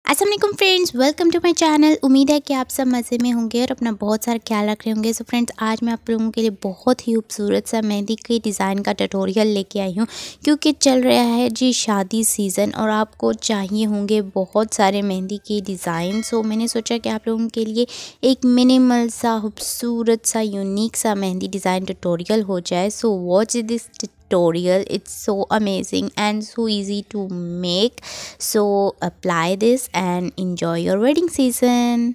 अस्सलाम वालेकुम friends, welcome to my channel. उम्मीद है कि आप सब मज़े में होंगे और अपना बहुत सारा ख्याल रख रहे होंगे। सो फ्रेंड्स, आज मैं आप लोगों के लिए बहुत ही खूबसूरत सा मेहंदी के डिज़ाइन का ट्यूटोरियल लेके आई हूँ, क्योंकि चल रहा है जी शादी सीज़न और आपको चाहिए होंगे बहुत सारे मेहंदी के डिज़ाइन। सो मैंने सोचा कि आप लोगों के लिए एक मिनिमल सा खूबसूरत सा यूनिक सा मेहंदी डिज़ाइन ट्यूटोरियल हो जाए। So watch this tutorial. It's so amazing and so easy to make, so apply this and enjoy your wedding season.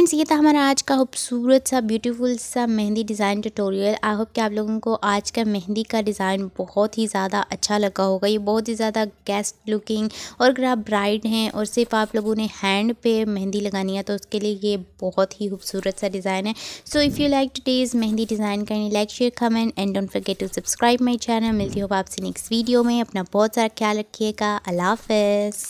Friends ये था हमारा आज का खूबसूरत सा ब्यूटीफुल सा mehndi design tutorial. I hope कि आप लोगों को आज का मेहंदी का डिज़ाइन बहुत ही ज़्यादा अच्छा लगा होगा। ये बहुत ही ज़्यादा गेस्ट लुकिंग, और अगर आप ब्राइड हैं और सिर्फ आप लोगों ने हैंड पे मेहंदी लगानी है तो उसके लिए ये बहुत ही खूबसूरत सा डिज़ाइन है। So if you like today's mehndi design can like share comment and don't forget to subscribe my channel. मिलती हूँ आपसे नेक्स्ट वीडियो में। अपना बहुत सारा ख्याल रखिएगा। अल्लाह हाफ़िज़।